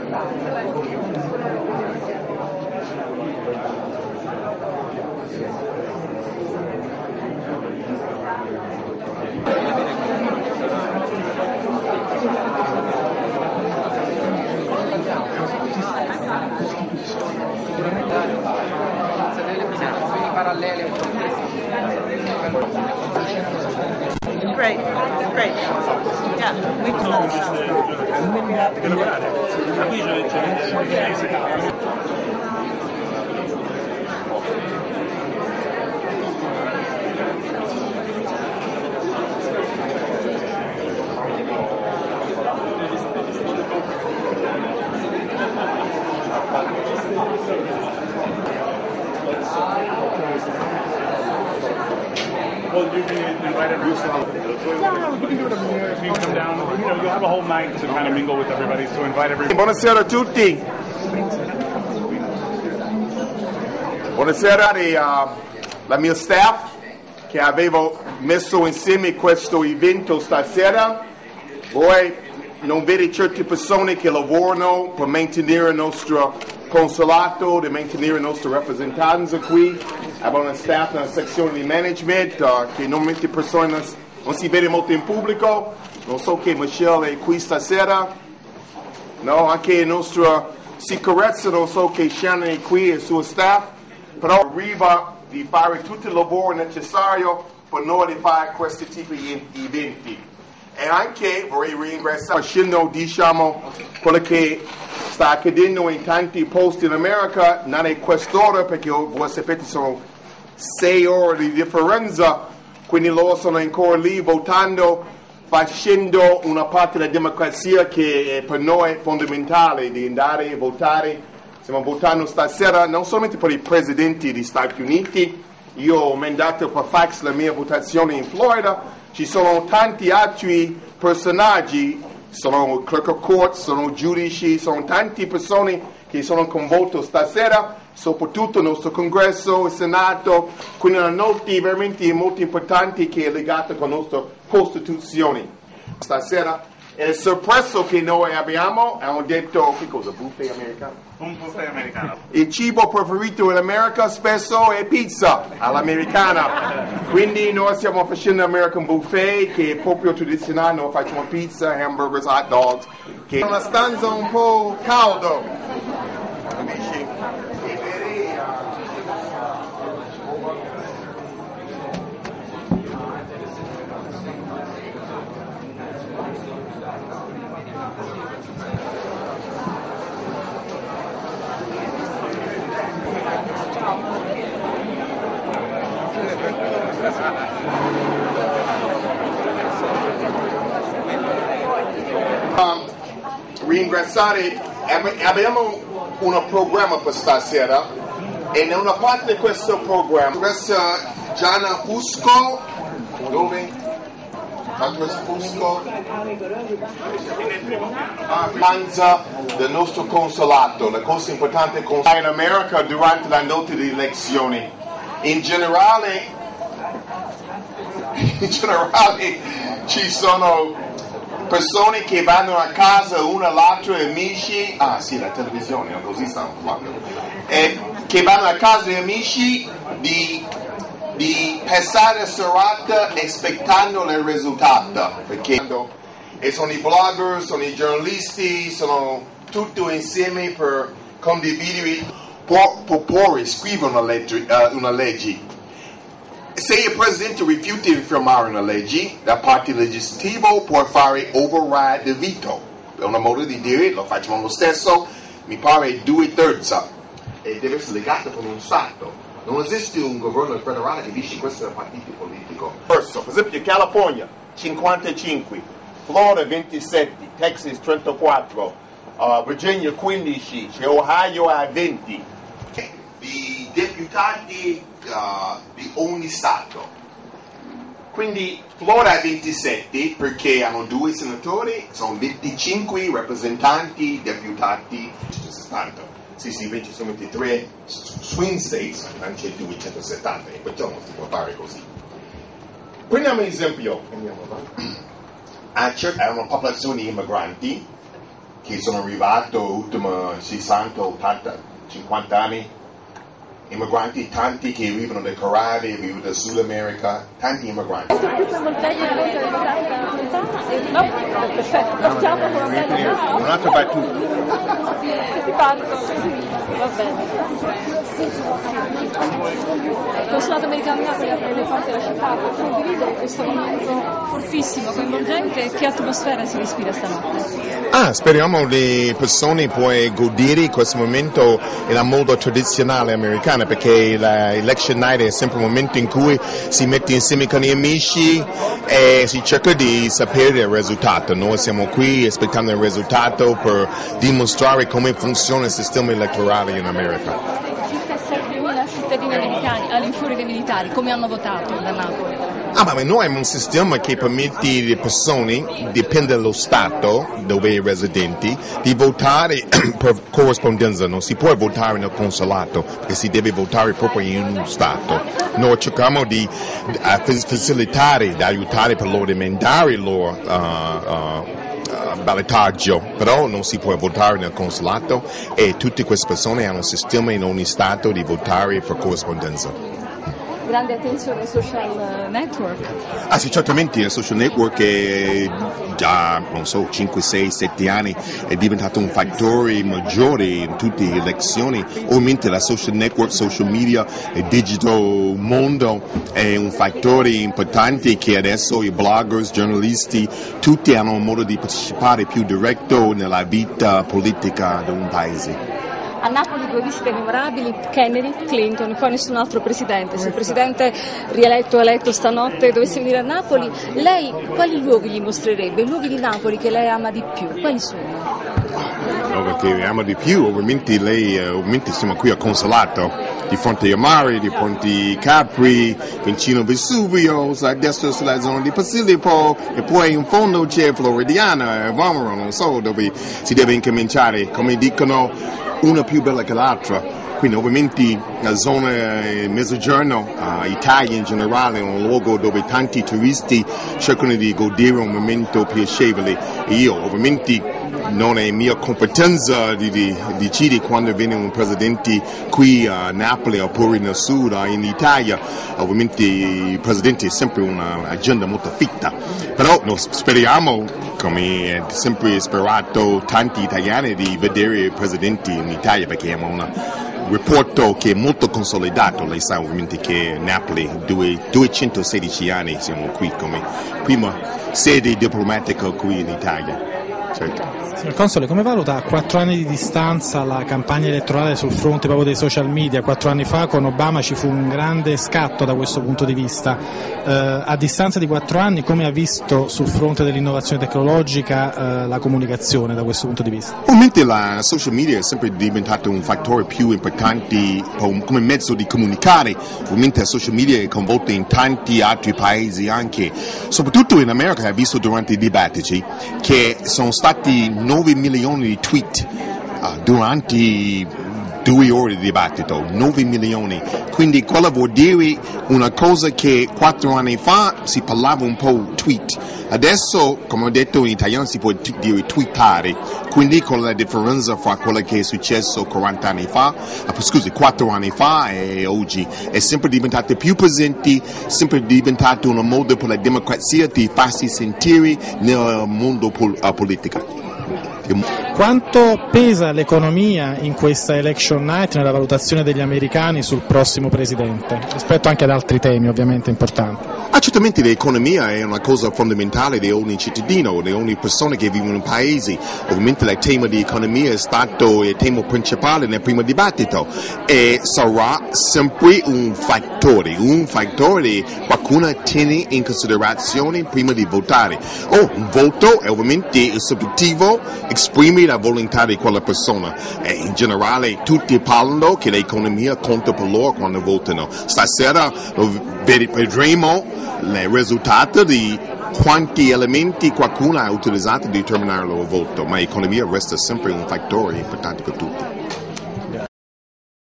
Great, great. Yeah, we Well, you can invite everyone. Yeah, we can do it. You can come down. You know, you'll have a whole night to kind of mingle with everybody. So invite everyone. Buonasera a tutti. Buonasera la mia staff che avevo messo insieme questo evento stasera. Voi non vedete certe persone che lavorano per mantenere il nostro consolato, per mantenere le nostre rappresentanze qui. Abbiamo una staff, una sezione di management che normalmente persone non si vede molto in pubblico. Non so che Michelle è qui stasera. No, anche la nostra sicurezza, non so che Shannon è qui e il suo staff. Però arriva di fare tutto il lavoro necessario per noi di fare questo tipo di eventi. E anche vorrei ringraziare, facendo diciamo quello che sta accadendo in tanti posti in America, non è quest'ora perché voi sapete sono 6 ore di differenza, quindi loro sono ancora lì votando, facendo una parte della democrazia che per noi è fondamentale, di andare a votare. Stiamo votando stasera non solamente per i presidenti degli Stati Uniti, io ho mandato per fax la mia votazione in Florida, ci sono tanti altri personaggi, sono clerk of court, sono giudici, sono tante persone che sono coinvolte stasera, soprattutto il nostro congresso, il Senato, quindi una notte veramente molto importante che è legata con la nostra Costituzione. Stasera è il sorpreso che noi abbiamo detto, che cosa, buffet americano? Un buffet americano. Il cibo preferito in America spesso è pizza all'americana, quindi noi stiamo facendo l'American Buffet che è proprio tradizionale, noi facciamo pizza, hamburgers, hot dogs, che è una stanza un po' caldo. Amici, ringraziare, abbiamo un programma per stasera e in una parte di questo programma Gianna Fusco, dove? Fusco panza del nostro consolato, la cosa importante in America durante la notte di elezioni. In generale ci sono persone che vanno a casa una all'altra, amici, sì, la televisione, così stanno parlando, che vanno a casa di amici di passare la serata aspettando il risultato, perché sono i blogger, sono i giornalisti, sono tutti insieme per condividere, proporre, scrivere una legge. Se il Presidente rifiuta di firmare una legge, da parte legislativa può fare override di veto. È un modo di dire, lo facciamo lo stesso, mi pare 2/3. E deve essere legato con un Stato. Non esiste un governo federale che dice questo è un partito politico. Per esempio California 55, Florida 27, Texas 34, Virginia 15, Ohio a 20. I deputati di ogni Stato. Quindi Florida ha 27 perché hanno 2 senatori, sono 25 rappresentanti, deputati, 160. Sì, invece sono 23 swing states, non c'è 270, e perciò non si può fare così. Prendiamo un esempio. C'è una popolazione immigranti che sono arrivato ultimi 60, 80, 50 anni, immigranti, tanti che arrivano dai Caraibi, arrivano dal Sud America, tanti immigranti. No, perfetto, partiamo con Un'altra battuta. Ti parto. Va bene. Il consolato americano a Napoli apre le porte della città per condividere questo momento fortissimo, coinvolgente. Che atmosfera si respira stanotte? Speriamo le persone puoi godere questo momento in modo tradizionale americano, perché l'election night è sempre un momento in cui si mette insieme con gli amici e si cerca di sapere il risultato. Noi siamo qui aspettando il risultato per dimostrare come funziona il sistema elettorale in America. Circa 7.000 cittadini americani all'infuori dei militari, come hanno votato da Napoli? Ma noi abbiamo un sistema che permette alle persone, dipende dallo Stato dove i residenti, di votare per corrispondenza. Non si può votare nel consolato, perché si deve votare proprio in uno Stato. Noi cerchiamo di facilitare, di aiutare per loro, di emendare il loro ballottaggio, però non si può votare nel consolato e tutte queste persone hanno un sistema in ogni Stato di votare per corrispondenza. Grande attenzione ai social network. Sì, certamente il social network è già, 5, 6, 7 anni, è diventato un fattore maggiore in tutte le elezioni. Ovviamente la social network, social media, il digital mondo è un fattore importante che adesso i bloggers, giornalisti, tutti hanno un modo di partecipare più diretto nella vita politica di un paese. A Napoli 2 visite memorabili, Kennedy, Clinton, poi nessun altro presidente. Se il presidente rieletto o eletto stanotte dovesse venire a Napoli, lei quali luoghi gli mostrerebbe? I luoghi di Napoli che lei ama di più, quali sono? No, che ama di più, ovviamente siamo qui al Consolato, di fronte al mare, di fronte ai Capri, vicino Vesuvio, a destra sulla zona di Posillipo, e poi in fondo c'è Floridiana, Vomero, non so, dove si deve incominciare, come dicono, una più bella che l'altra. Quindi ovviamente la zona mezzogiorno, Italia in generale, è un luogo dove tanti turisti cercano di godere un momento piacevole. E io ovviamente non è mia competenza di decidere quando viene un presidente qui a Napoli oppure nel sud, in Italia. Ovviamente il presidente è sempre un'agenda molto fitta, però noi speriamo, come è sempre sperato tanti italiani, di vedere il presidente in Italia, perché abbiamo un rapporto che è molto consolidato. Lei sa ovviamente che Napoli 216 anni siamo qui come prima sede diplomatica qui in Italia. Certo. Signor Console, come valuta a 4 anni di distanza la campagna elettorale sul fronte proprio dei social media? 4 anni fa con Obama ci fu un grande scatto da questo punto di vista. A distanza di 4 anni come ha visto sul fronte dell'innovazione tecnologica la comunicazione da questo punto di vista? Ovviamente la social media è sempre diventato un fattore più importante come mezzo di comunicare. Ovviamente la social media è coinvolta in tanti altri paesi anche, soprattutto in America. Ha visto durante i dibattiti che sono stati 9 milioni di tweet durante 2 ore di dibattito, 9 milioni. Quindi quello vuol dire una cosa che 4 anni fa si parlava un po' tweet. Adesso, come ho detto in italiano, si può dire tweetare. Quindi con la differenza fra quello che è successo 4 anni fa e oggi, è sempre diventato più presente, sempre diventato un modo per la democrazia di farsi sentire nel mondo politico. Quanto pesa l'economia in questa election night nella valutazione degli americani sul prossimo presidente, rispetto anche ad altri temi ovviamente importanti? Certamente l'economia è una cosa fondamentale di ogni cittadino, di ogni persona che vive in un paese. Ovviamente il tema di economia è stato il tema principale nel primo dibattito e sarà sempre un fattore qualcuno tiene in considerazione prima di votare. Un voto è ovviamente il soggettivo, esprime la volontà di quella persona e in generale tutti parlano che l'economia conta per loro quando votano. Stasera vedremo il risultato di quanti elementi qualcuno ha utilizzato per determinare il loro voto, ma l'economia resta sempre un fattore importante per tutti.